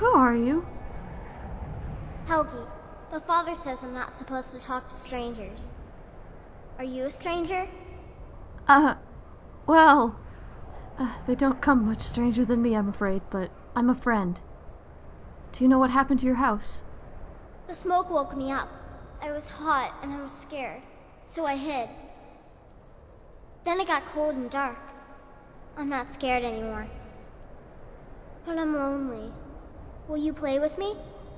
Who are you? Helgi, but Father says I'm not supposed to talk to strangers. Are you a stranger? Well... they don't come much stranger than me, I'm afraid, but I'm a friend. Do you know what happened to your house? The smoke woke me up. I was hot and I was scared, so I hid. Then it got cold and dark. I'm not scared anymore. But I'm lonely. Will you play with me?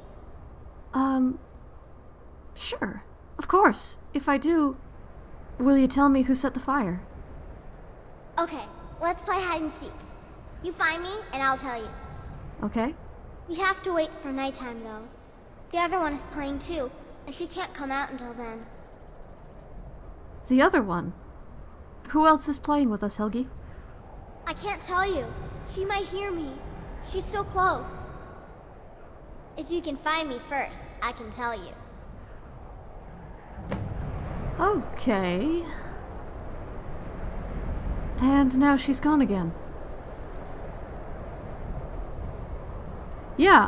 Sure. Of course. If I do, will you tell me who set the fire? Okay, let's play hide and seek. You find me, and I'll tell you. Okay. We have to wait for nighttime, though. The other one is playing too, and she can't come out until then. The other one? Who else is playing with us, Helgi? I can't tell you. She might hear me. She's so close. If you can find me first, I can tell you. Okay. And now she's gone again. Yeah,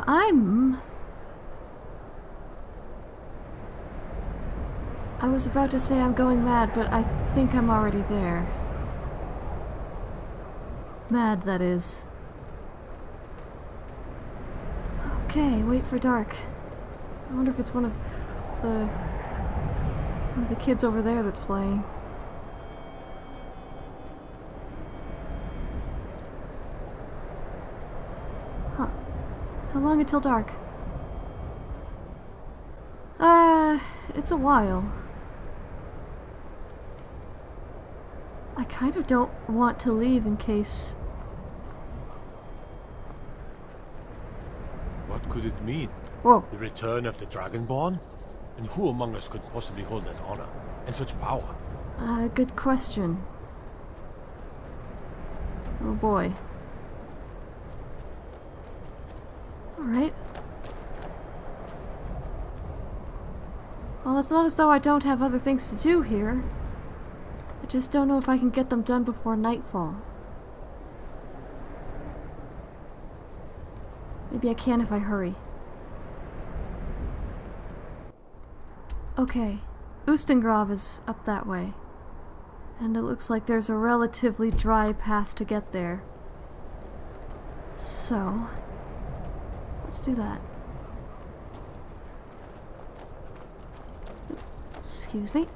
I was about to say I'm going mad, but I think I'm already there. Mad, that is. Okay, wait for dark. I wonder if it's one of the kids over there that's playing. Huh. How long until dark? It's a while. I kind of don't want to leave in case... What could it mean? Whoa. The return of the Dragonborn? And who among us could possibly hold that honor and such power? Good question. Oh boy. Alright. Well, it's not as though I don't have other things to do here. I just don't know if I can get them done before nightfall. Maybe I can if I hurry. Okay, Ustengrav is up that way. And it looks like there's a relatively dry path to get there. So, let's do that. Excuse me.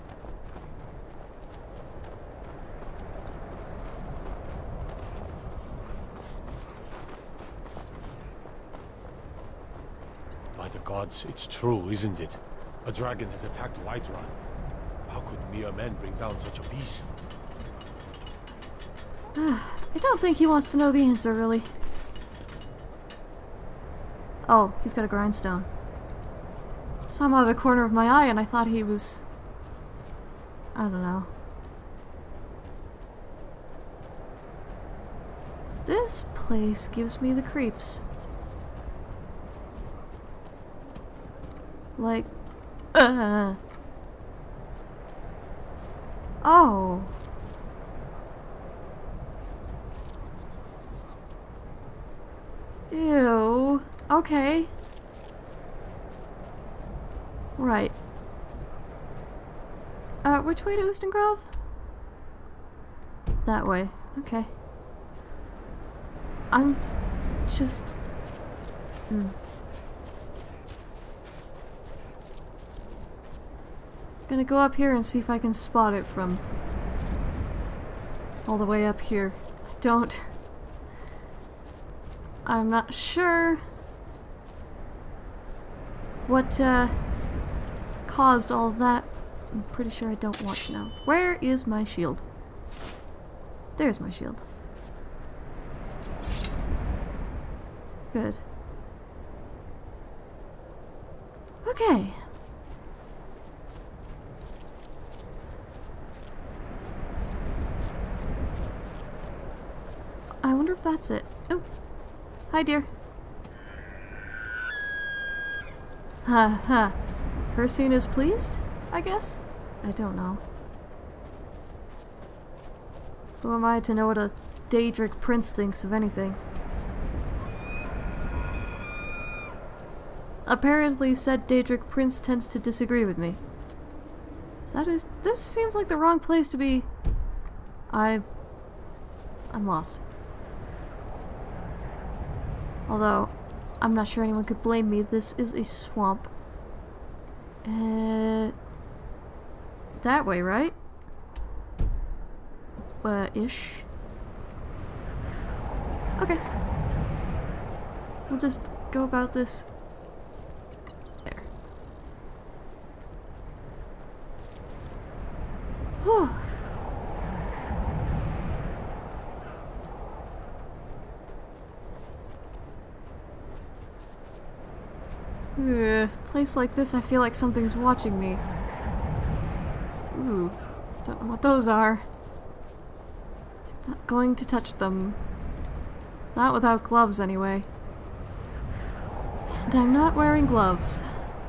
By the gods, it's true, isn't it? A dragon has attacked Whiterun. How could mere men bring down such a beast? I don't think he wants to know the answer, really. Oh, he's got a grindstone. Saw him out of the corner of my eye and I thought he was... I don't know. This place gives me the creeps. Like... Oh. Ew. Okay. Right. Which way to Ustengrav? That way. Okay. I'm just... Gonna go up here and see if I can spot it from all the way up here. I'm not sure what caused all of that. I'm pretty sure I don't want to know. Where is my shield? There's my shield. Good. Okay. I wonder if that's it. Oh. Hi, dear. Ha ha. Hircine is pleased, I guess? I don't know. Who am I to know what a Daedric prince thinks of anything? apparently said Daedric Prince tends to disagree with me. This seems like the wrong place to be. I'm lost. Although, I'm not sure anyone could blame me. This is a swamp. That way, right? Ish. Okay. We'll just go about this. There. Whew. Place like this, I feel like something's watching me. Ooh, don't know what those are. Not going to touch them. Not without gloves, anyway. And I'm not wearing gloves.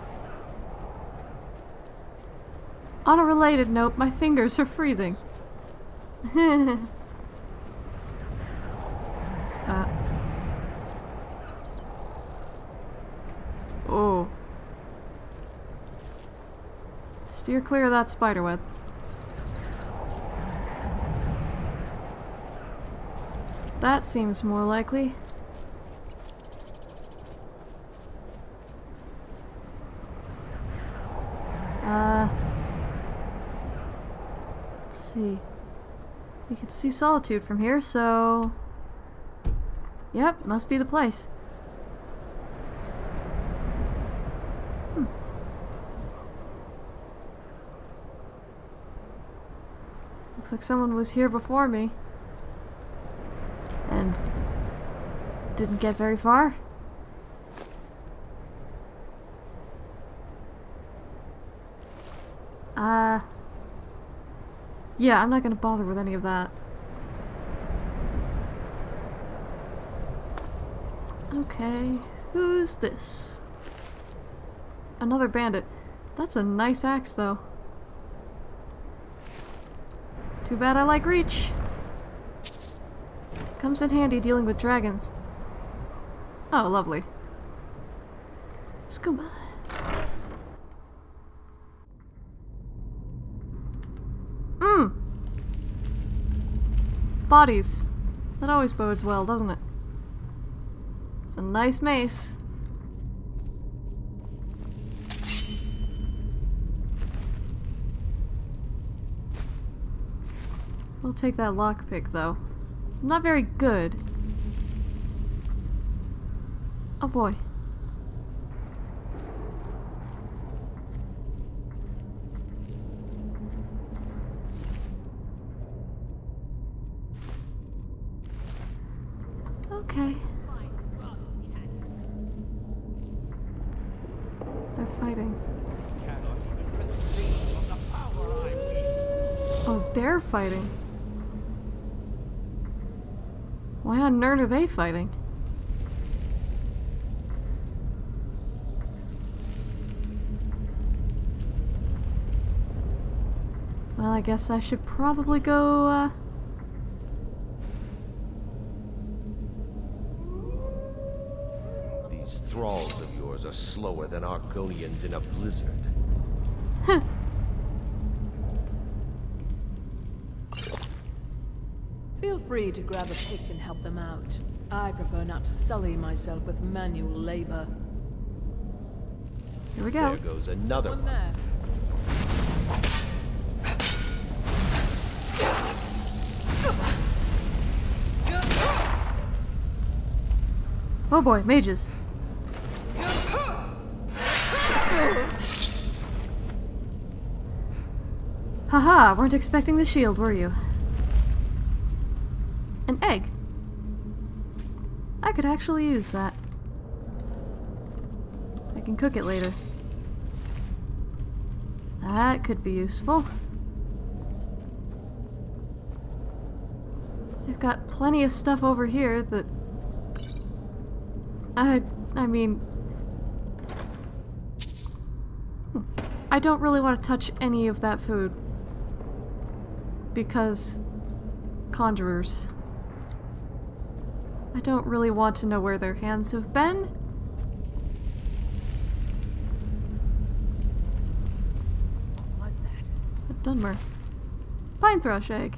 On a related note, my fingers are freezing. Oh. Steer clear of that spiderweb. That seems more likely. Let's see. You can see Solitude from here, so... Yep, must be the place. Looks like someone was here before me. And didn't get very far. Yeah, I'm not gonna bother with any of that. Okay, who's this? Another bandit. That's a nice axe, though. Too bad I like reach. Comes in handy dealing with dragons. Oh, lovely. Skooma. Bodies. That always bodes well, doesn't it? It's a nice mace. We'll take that lockpick, though. I'm not very good. Oh boy. Okay. They're fighting. Oh, they're fighting. Why on earth are they fighting? Well, I guess I should probably go, These thralls of yours are slower than Argonians in a blizzard. Feel free to grab a pick and help them out. I prefer not to sully myself with manual labor. Here we go. There goes another Someone one. there. Oh boy, mages. Haha, weren't expecting the shield, were you? An egg. I could actually use that. I can cook it later. That could be useful. I've got plenty of stuff over here that... I mean... I don't really want to touch any of that food. Because... conjurers. I don't really want to know where their hands have been. Dunmer. Pine thrush egg.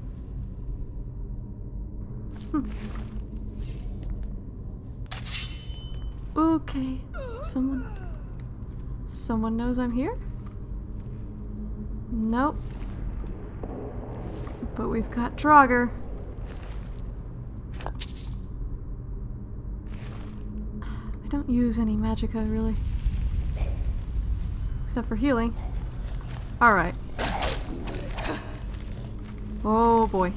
Okay. Someone knows I'm here? Nope. But we've got Draugr. I don't use any magicka, really. Except for healing. Alright. Oh boy.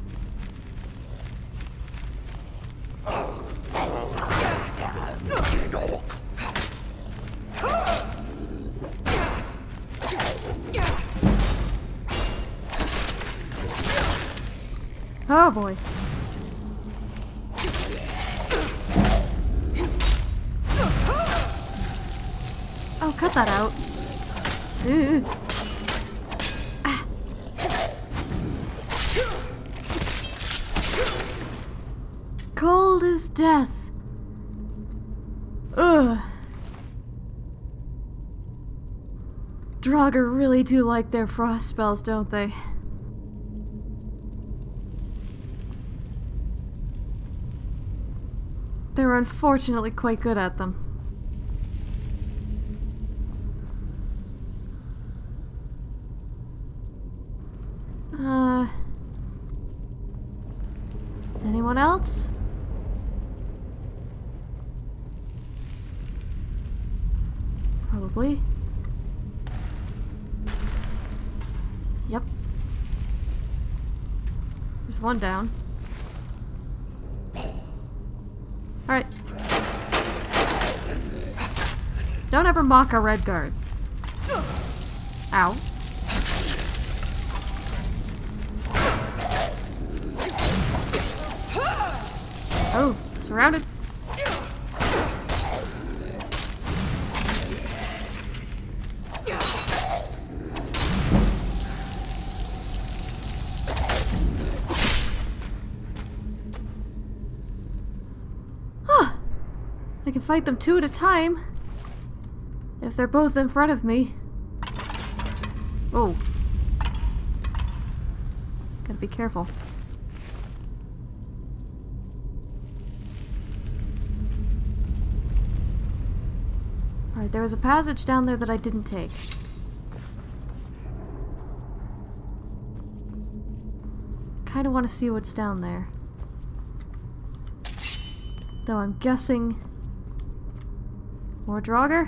Oh boy. Oh, cut that out. Ew. Ah. Cold as death. Ugh. Draugr really do like their frost spells, don't they? They're unfortunately quite good at them. Anyone else? Probably. Yep. There's one down. Alright. Don't ever mock a red guard. Ow. Oh, surrounded. I can fight them two at a time. If they're both in front of me. Oh. Gotta be careful. Alright, there was a passage down there that I didn't take. Kinda want to see what's down there. Though I'm guessing... more Draugr?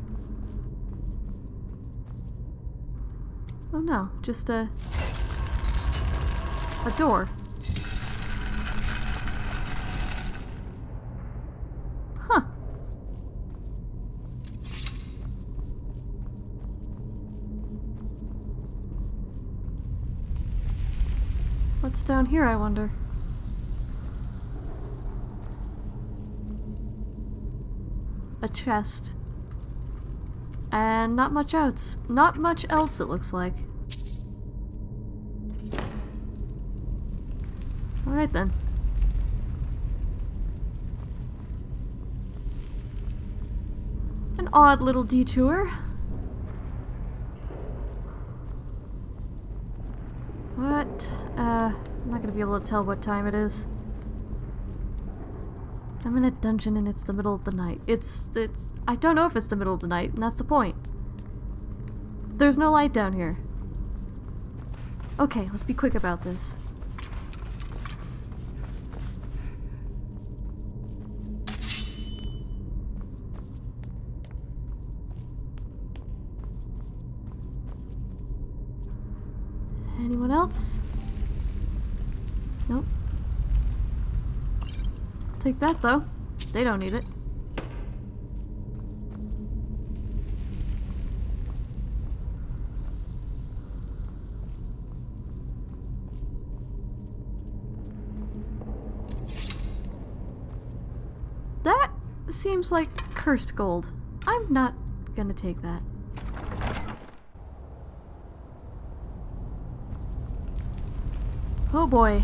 Oh no, just a door. Huh. What's down here, I wonder? A chest. And not much else. Not much else, it looks like. Alright then. An odd little detour. What? I'm not gonna be able to tell what time it is. I'm in a dungeon and it's the middle of the night. I don't know if it's the middle of the night, and that's the point. There's no light down here. Okay, let's be quick about this. Anyone else? Nope. Take that, though. They don't need it. That seems like cursed gold. I'm not gonna take that. Oh boy.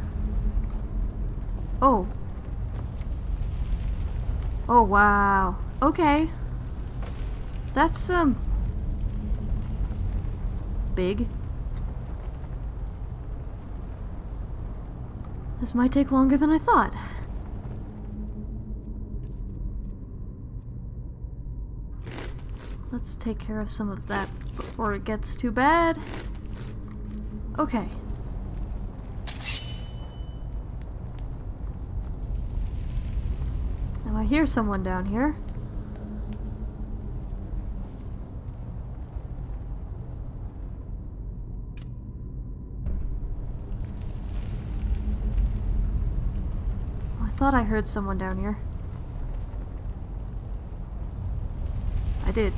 Oh. Oh wow. Okay. That's big. This might take longer than I thought. Let's take care of some of that before it gets too bad. Okay. Now I hear someone down here. I thought I heard someone down here. I did.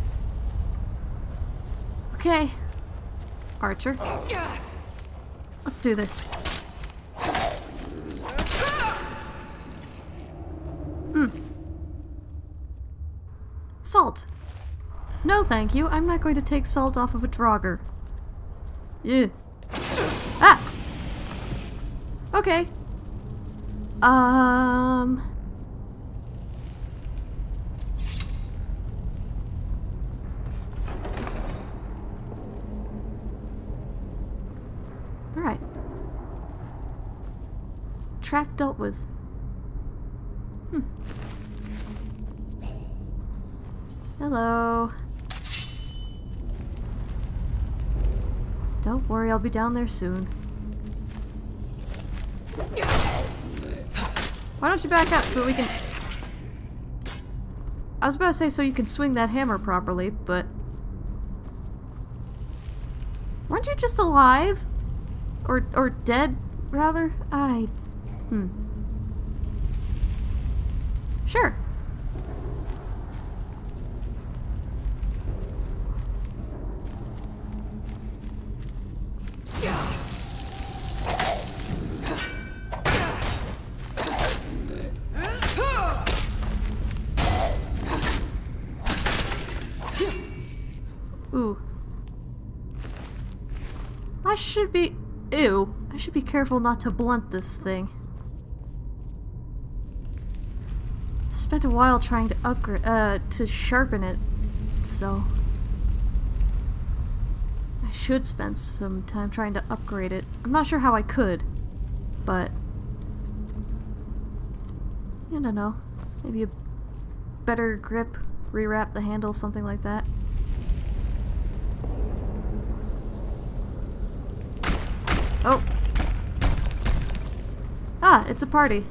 Okay. Archer. Let's do this. Salt. No, thank you. I'm not going to take salt off of a Draugr. Ew. Ah! Okay. Alright. Trap dealt with. Hello. Don't worry, I'll be down there soon. Why don't you back up so we can... I was about to say so you can swing that hammer properly, but... Weren't you just alive? Or dead, rather? Sure. Ooh. I should be... Ew. I should be careful not to blunt this thing. Spent a while trying to upgrade, to sharpen it, so... I should spend some time trying to upgrade it. I'm not sure how I could, but... I don't know. Maybe a better grip, rewrap the handle, something like that. Oh! Ah, it's a party.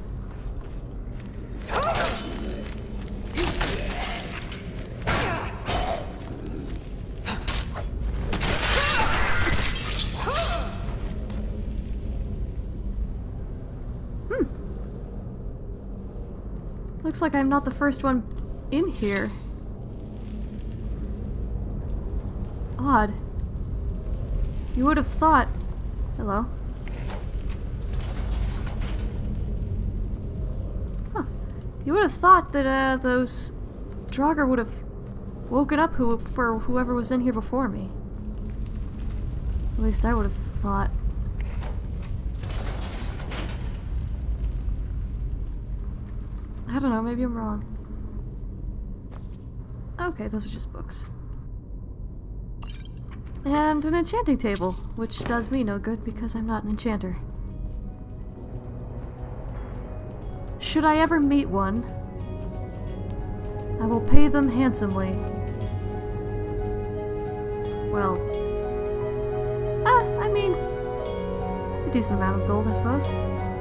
Looks like I'm not the first one in here. Odd. You would have thought... Hello? Huh. You would have thought that, those Draugr would have woken up for whoever was in here before me. At least I would have thought. I don't know, maybe I'm wrong. Okay, those are just books. And an enchanting table, which does me no good because I'm not an enchanter. Should I ever meet one, I will pay them handsomely. Well, I mean, it's a decent amount of gold, I suppose.